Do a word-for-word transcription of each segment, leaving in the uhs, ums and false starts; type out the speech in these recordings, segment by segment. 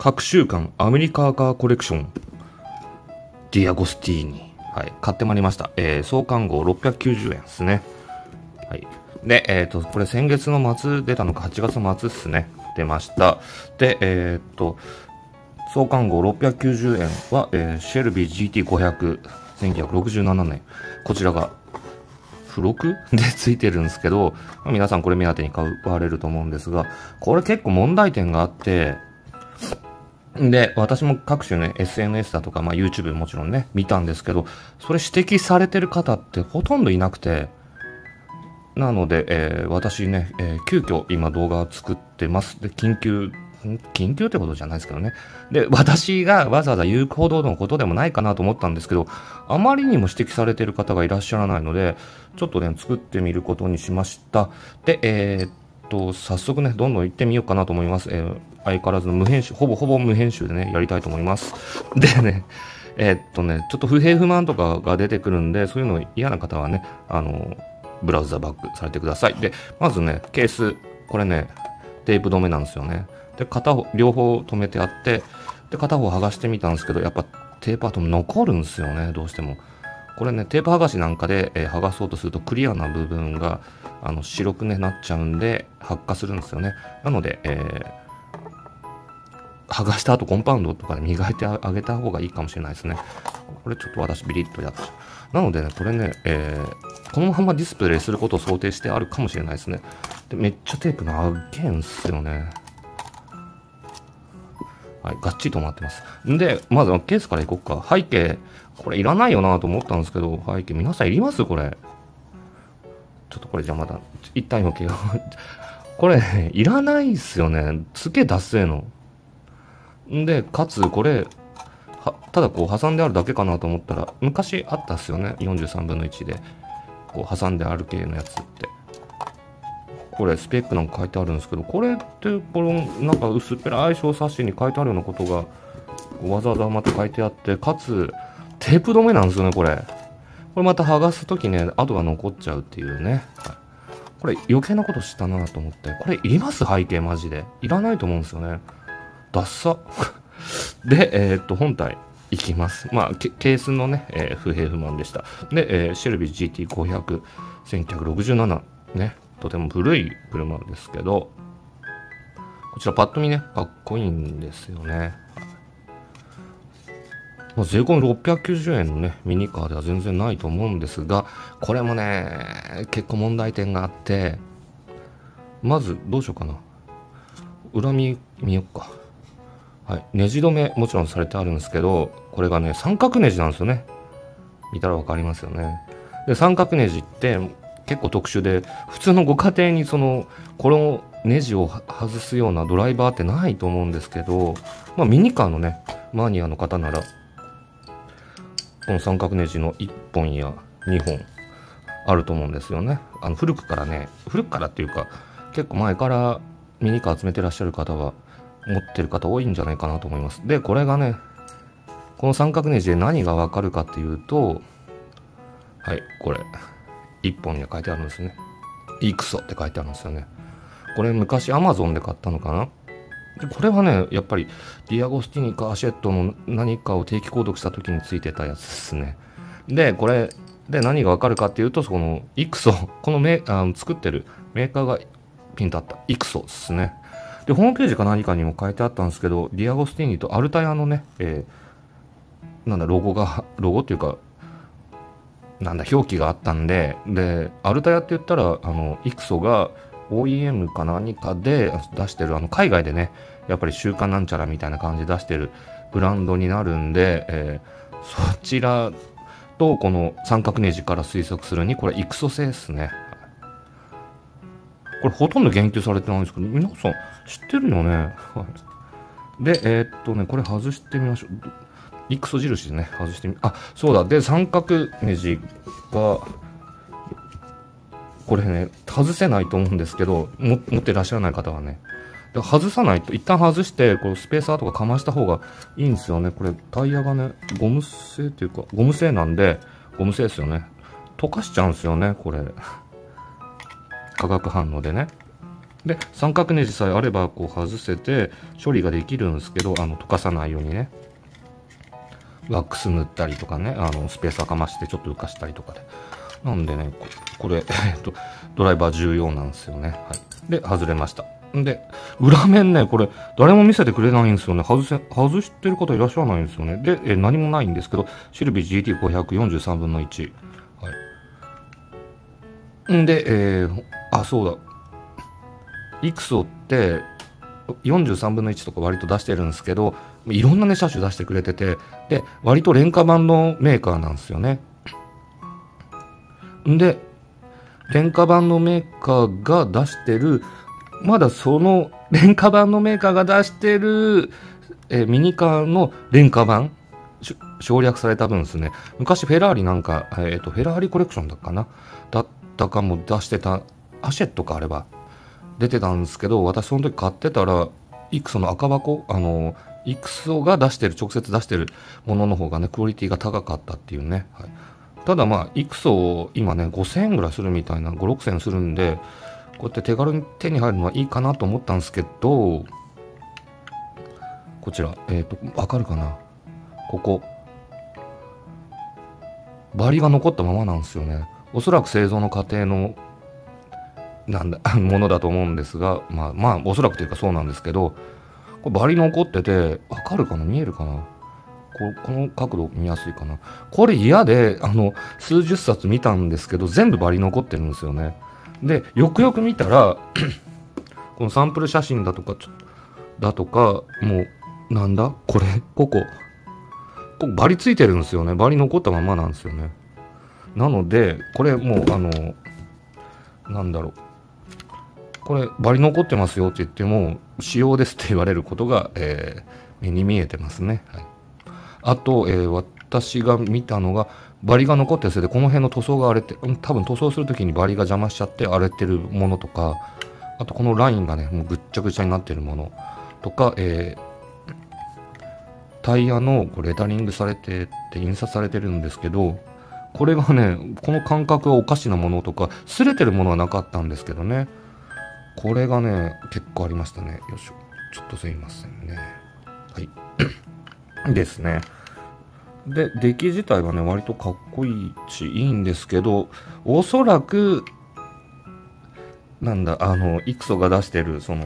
各週間アメリカカーコレクションディアゴスティーニ、はい、買ってまいりました。えー、創刊号ろっぴゃくきゅうじゅうえんですね。はい。で、えっと、これ先月の末出たのかはちがつの末っすね。出ました。で、えっと、創刊号ろっぴゃくきゅうじゅうえんは、えー、シェルビー ジーティーごひゃく、せんきゅうひゃくろくじゅうななねん。こちらが、付録でついてるんですけど、まあ、皆さんこれ目当てに買われると思うんですが、これ結構問題点があって、で、私も各種ね、エスエヌエス だとか、まあ YouTube もちろんね、見たんですけど、それ指摘されてる方ってほとんどいなくて、なので、えー、私ね、えー、急遽今動画を作ってます。で、緊急、緊急ってことじゃないですけどね。で、私がわざわざ言うほどのことでもないかなと思ったんですけど、あまりにも指摘されている方がいらっしゃらないので、ちょっとね、作ってみることにしました。で、えー、っと、早速ね、どんどん行ってみようかなと思います。えー、相変わらずの無編集、ほぼほぼ無編集でね、やりたいと思います。でね、えー、っとね、ちょっと不平不満とかが出てくるんで、そういうの嫌な方はね、あの、ブラウザバックされてください。で、まずね、ケース、これね、テープ止めなんですよね。で、片方、両方止めてあって、で、片方剥がしてみたんですけど、やっぱテープ跡残るんですよね、どうしても。これね、テープ剥がしなんかで、えー、剥がそうとするとクリアな部分が、あの、白くね、なっちゃうんで、発火するんですよね。なので、えー、剥がした後コンパウンドとかで磨いてあげた方がいいかもしれないですね。これちょっと私ビリッとやっちゃう。なのでね、これね、えー、このままディスプレイすることを想定してあるかもしれないですね。で、めっちゃテープ長いんすよね。はい、がっちり止まってます。んで、まずケースからいこっか。背景、これいらないよなと思ったんですけど、背景、皆さんいりますこれ。ちょっとこれじゃあまだ、一旦余計が。これ、ね、いらないっすよね。すげえダッセーの。んで、かつ、これ、はただこう挟んであるだけかなと思ったら、昔あったっすよね。よんじゅうさんぶんのいちで。こう挟んである系のやつって。これスペックなんか書いてあるんですけど、これってこのなんか薄っぺらい小冊子に書いてあるようなことがわざわざまた書いてあって、かつテープ止めなんですよね。これこれまた剥がすときね、跡が残っちゃうっていうね、はい、これ余計なことしたなと思って、これいります背景マジでいらないと思うんですよね。ダッサで、えー、っと本体いきます。まあケースのね、えー、不平不満でした。で、えー、シェルビー ジーティーごひゃく、せんきゅうひゃくろくじゅうななね、とても古い車ですけど、こちらパッと見ね、かっこいいんですよね。まあ、税込みろっぴゃくきゅうじゅうえんのね、ミニカーでは全然ないと思うんですが、これもね、結構問題点があって、まずどうしようかな。裏見見よっか。はい。ネジ止めもちろんされてあるんですけど、これがね、三角ネジなんですよね。見たらわかりますよね。で、三角ネジって、結構特殊で、普通のご家庭にそのこのネジを外すようなドライバーってないと思うんですけど、まあ、ミニカーのねマニアの方ならこの三角ネジのいっぽんやにほんあると思うんですよね。あの古くからね、古くからっていうか結構前からミニカー集めてらっしゃる方は持ってる方多いんじゃないかなと思います。で、これがね、この三角ネジで何がわかるかっていうと、はい、これいっぽんに書いてあるんですね。イクソって書いてあるんですよね。これ昔アマゾンで買ったのかな。でこれはね、やっぱりディアゴスティーニかアシェットの何かを定期購読した時についてたやつですね。で、これで何がわかるかっていうと、そのイクソ、このメあの作ってるメーカーがピンとあったイクソですね。で、ホームページか何かにも書いてあったんですけど、ディアゴスティーニとアルタヤのね、えー、なんだ、ロゴが、ロゴっていうか、なんだ表記があったんで、でアルタヤって言ったらあのイクソが オーイーエム か何かで出してる、あの海外でねやっぱり週刊なんちゃらみたいな感じで出してるブランドになるんで、えー、そちらとこの三角ネジから推測するにこれイクソ製ですね。これほとんど言及されてないんですけど、皆さん知ってるよね。はい、でえー、っとねこれ外してみましょう。イクソ印でね、外してみ、あ、そうだ。で、三角ネジが、これね、外せないと思うんですけど、も持ってらっしゃらない方はね。で外さないと、一旦外して、こうスペーサーとかかました方がいいんですよね。これ、タイヤがね、ゴム製っていうか、ゴム製なんで、ゴム製ですよね。溶かしちゃうんですよね、これ。化学反応でね。 で三角ネジさえあればこう外せて処理ができるんですけど、あの溶かさないようにね、ワックス塗ったりとかね、あのスペーサーかましてちょっと浮かしたりとかで、なんでねここれ、えっと、ドライバー重要なんですよね。はい、で外れました。で裏面ねこれ誰も見せてくれないんですよね。外せ外してる方いらっしゃらないんですよね。でえ何もないんですけど、シルビー ジーティーごひゃくよんじゅうさんぶんのいち、はい、んで、えー、あそうだ、イクソってよんじゅうさんぶんのいちとか割と出してるんですけど、いろんなね車種出してくれてて、で割と廉価版のメーカーなんですよね。で廉価版のメーカーが出してる、まだその廉価版のメーカーが出してる、えミニカーの廉価版省略された分ですね。昔フェラーリなんか、えーと、フェラーリコレクションだったかなだったかも出してた、アシェットかあれば出てたんですけど、私その時買ってたらイクソの赤箱、あのイクソが出してる、直接出してるものの方がねクオリティが高かったっていうね、はい、ただまあイクソ今ねごせんえんぐらいするみたいな、ごろくせんえんするんで、こうやって手軽に手に入るのはいいかなと思ったんですけど、こちらえっとわかるかな、ここバリが残ったままなんですよね。おそらく製造の過程のなんだものだと思うんですが、まあまあおそらくというかそうなんですけど、これバリ残ってて、わかるかな、見えるかな、ここの角度見やすいかな。これ嫌であの数十冊見たんですけど、全部バリ残ってるんですよね。でよくよく見たらこのサンプル写真だとかちょだとか、もうなんだこれ、ここここバリついてるんですよね。バリ残ったままなんですよね。なのでこれもうあのなんだろう、これバリ残ってますよって言っても仕様ですって言われることが、えー、目に見えてますね。はい、あと、えー、私が見たのがバリが残ってるせいでこの辺の塗装が荒れて、多分塗装するときにバリが邪魔しちゃって荒れてるものとか、あとこのラインがねもうぐっちゃぐちゃになってるものとか、えー、タイヤのこうレタリングされてって印刷されてるんですけど、これがねこの感覚がおかしなものとか擦れてるものはなかったんですけどね、これがね結構ありましたね。よいしょ、ちょっとすいませんね。はいですね。で出来自体はね割とかっこいいしいいんですけど、おそらくなんだあのイクソが出してるその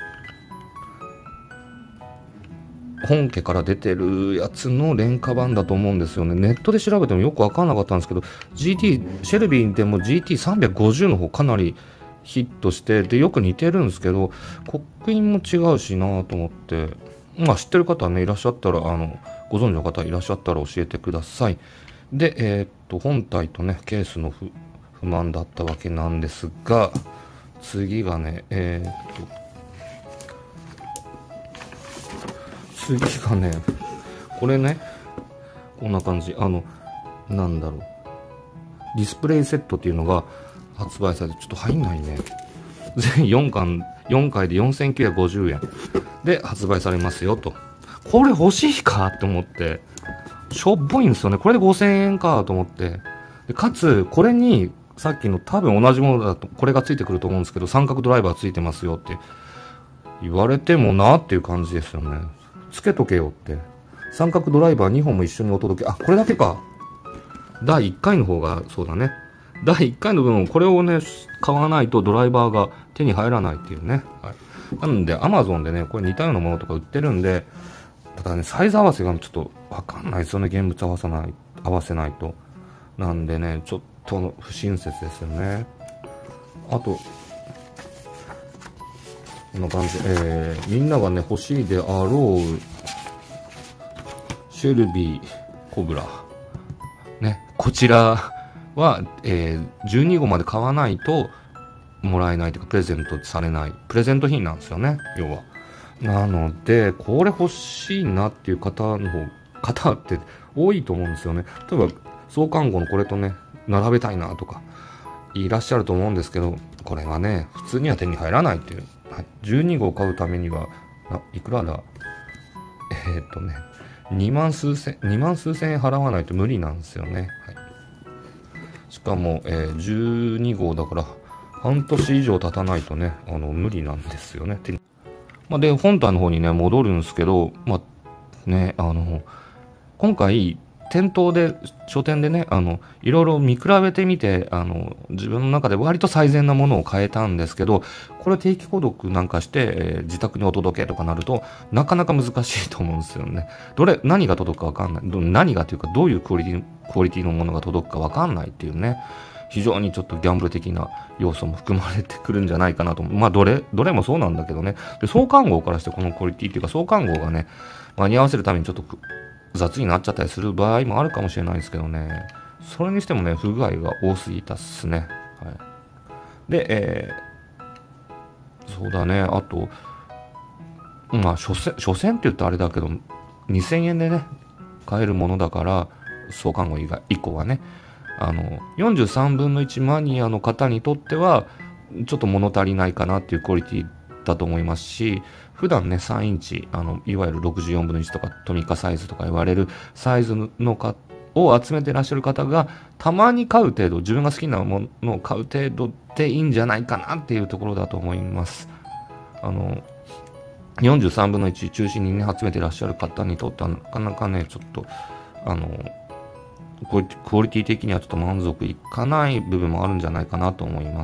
本家から出てるやつの廉価版だと思うんですよね。ネットで調べてもよく分かんなかったんですけど、 ジーティー シェルビーでも ジーティーさんびゃくごじゅう の方かなりヒットしてでよく似てるんですけど、刻印も違うしなと思って、まあ知ってる方ねいらっしゃったら、あのご存知の方いらっしゃったら教えてください。でえー、っと本体とねケースの不不満だったわけなんですが、次がねえー、っと次がねこれねこんな感じ、あのなんだろう、ディスプレイセットっていうのが発売されて、ちょっと入んないね、全よんかんよんかいでよんせんきゅうひゃくごじゅうえんで発売されますよと。これ欲しいかって思って、しょっぼいんですよね。これでごせんえんかと思って、でかつこれにさっきの多分同じものだとこれがついてくると思うんですけど、三角ドライバーついてますよって言われてもなっていう感じですよね。つけとけよって。三角ドライバーにほんも一緒にお届け、あこれだけか、だいいっかいの方がそうだね、だいいっかいの分これをね買わないとドライバーが手に入らないっていうね、はい、なので Amazon でねこれ似たようなものとか売ってるんで、ただねサイズ合わせがちょっと分かんないですよね、現物合わせない合わせないと。なんでねちょっと不親切ですよね。あとこんな感じ、えー、みんながね欲しいであろうシェルビーコブラね、こちらは、えー、じゅうにごうまで買わないともらえないというかプレゼントされないプレゼント品なんですよね、要は。なのでこれ欲しいなっていう方の方方って多いと思うんですよね。例えば創刊号のこれとね並べたいなとかいらっしゃると思うんですけど、これはね普通には手に入らないっていう、はい、じゅうにごう買うためにはいくらだえー、っとねにまん数千にまん数千円払わないと無理なんですよね。はい、しかも、えー、じゅうにごうだから半年以上経たないとね、あの、無理なんですよね。まあ、で、本体の方にね、戻るんですけど、まあ、ね、あの、今回、店頭で、書店でね、あの、いろいろ見比べてみて、あの、自分の中で割と最善なものを変えたんですけど、これ定期購読なんかして、えー、自宅にお届けとかなると、なかなか難しいと思うんですよね。どれ、何が届くかわかんない。何がというか、どういうクオリティ、クオリティのものが届くかわかんないっていうね。非常にちょっとギャンブル的な要素も含まれてくるんじゃないかなと思う。まあ、どれ、どれもそうなんだけどね。で、創刊号からしてこのクオリティっていうか、創刊号がね、間に合わせるためにちょっと雑になっちゃったりする場合もあるかもしれないですけどね。それにしてもね、不具合が多すぎたっすね。はい。で、えー、そうだね、あと、まあ、所詮、所詮って言ったらあれだけど、にせんえんでね、買えるものだから、創刊号以外、以降はね、あの、よんじゅうさんぶんのいちマニアの方にとっては、ちょっと物足りないかなっていうクオリティだと思いますし、普段ね、さんインチ、あの、いわゆるろくじゅうよんぶんのいちとかトミカサイズとか言われるサイズのかを集めてらっしゃる方が、たまに買う程度、自分が好きなものを買う程度でいいんじゃないかなっていうところだと思います。あの、よんじゅうさんぶんのいち中心にね、集めてらっしゃる方にとっては、なかなかね、ちょっと、あの、クオリティ的にはちょっと満足いかない部分もあるんじゃないかなと思います。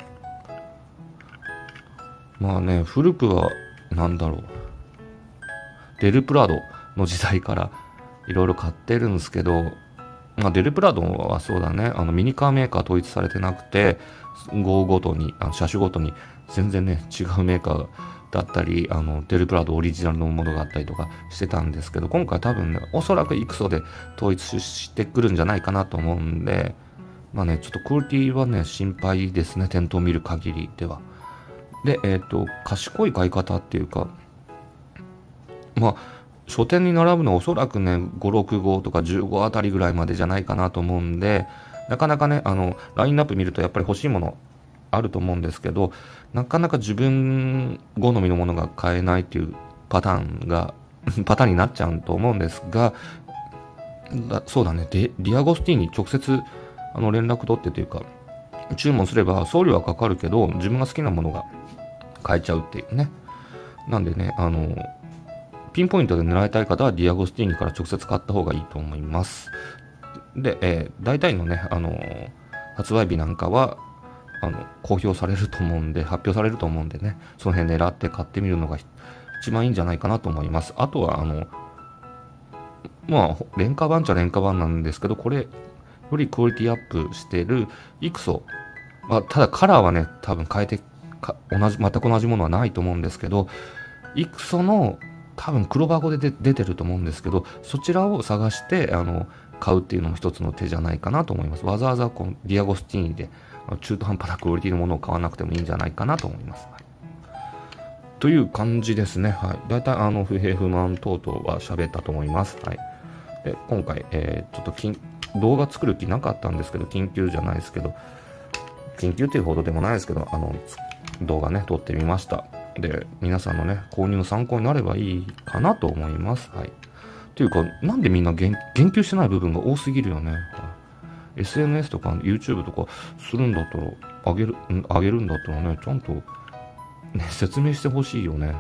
まあね、古くは、なんだろう。デルプラドの時代からいろいろ買ってるんですけど、まあデルプラドはそうだね、あのミニカーメーカー統一されてなくて、号ごとに、あの車種ごとに全然ね、違うメーカーだったり、あのデルプラドオリジナルのものがあったりとかしてたんですけど、今回多分ね、おそらくイクソで統一してくるんじゃないかなと思うんで、まあね、ちょっとクオリティはね、心配ですね、店頭を見る限りでは。で、えっと、賢い買い方っていうか、まあ、書店に並ぶのはおそらくね、ご、ろく号とかじゅうごあたりぐらいまでじゃないかなと思うんで、なかなかね、あの、ラインナップ見るとやっぱり欲しいものあると思うんですけど、なかなか自分好みのものが買えないっていうパターンが、パターンになっちゃうと思うんですが、だそうだね、ディアゴスティーニ直接あの連絡取ってというか、注文すれば送料はかかるけど、自分が好きなものが買えちゃうっていうね。なんでね、あの、ピンポイントで狙いたい方はディアゴスティーニから直接買った方がいいと思います。で、えー、大体のね、あのー、発売日なんかは、あの、公表されると思うんで、発表されると思うんでね、その辺狙って買ってみるのが一番いいんじゃないかなと思います。あとは、あの、まあ、廉価版っちゃ廉価版なんですけど、これよりクオリティアップしてるイクソ、まあ、ただカラーはね、多分変えてか、同じ、全く同じものはないと思うんですけど、イクソの多分黒箱で出てると思うんですけど、そちらを探してあの買うっていうのも一つの手じゃないかなと思います。わざわざこのディアゴスティーニで中途半端なクオリティのものを買わなくてもいいんじゃないかなと思います。はい、という感じですね。はい。だいたいあの不平不満等々は喋ったと思います。はい。で今回、えー、ちょっときん動画作る気なかったんですけど、緊急じゃないですけど、緊急っていうほどでもないですけど、あの動画ね撮ってみました。で、皆さんのね、購入の参考になればいいかなと思います。はい。というか、なんでみんな言言及してない部分が多すぎるよね。はい、エスエヌエス とか YouTube とかするんだったら、あげる、あげるんだったらね、ちゃんと、ね、説明してほしいよね、はい、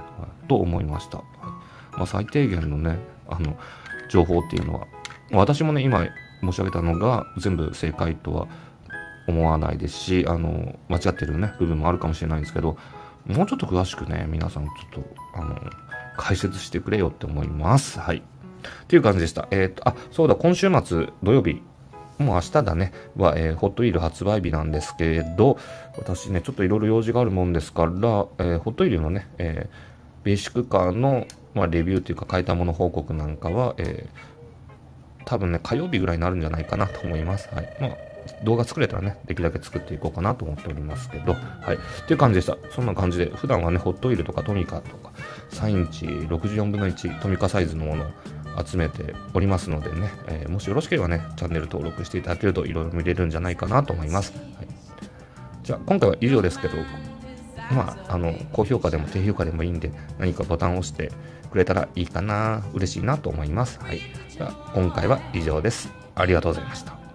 と思いました。はい、まあ、最低限のね、あの、情報っていうのは、私もね、今申し上げたのが全部正解とは思わないですし、あの、間違ってるね、部分もあるかもしれないんですけど、もうちょっと詳しくね、皆さんちょっと、あの、解説してくれよって思います。はい。っていう感じでした。えっと、あ、そうだ、今週末土曜日、もう明日だね、は、えー、ホットイール発売日なんですけれど、私ね、ちょっといろいろ用事があるもんですから、えー、ホットイールのね、えー、ベーシックカーの、まあ、レビューというか、買えたもの報告なんかは、えー、多分ね、火曜日ぐらいになるんじゃないかなと思います。はい。まあ動画作れたらね、できるだけ作っていこうかなと思っておりますけど、はい。っていう感じでした。そんな感じで、普段はね、ホットイールとかトミカとか、さんインチろくじゅうよんぶんのいちトミカサイズのものを集めておりますのでね、えー、もしよろしければね、チャンネル登録していただけるといろいろ見れるんじゃないかなと思います。はい、じゃあ、今回は以上ですけど、まあ、あの、高評価でも低評価でもいいんで、何かボタンを押してくれたらいいかな、嬉しいなと思います。はい。じゃあ、今回は以上です。ありがとうございました。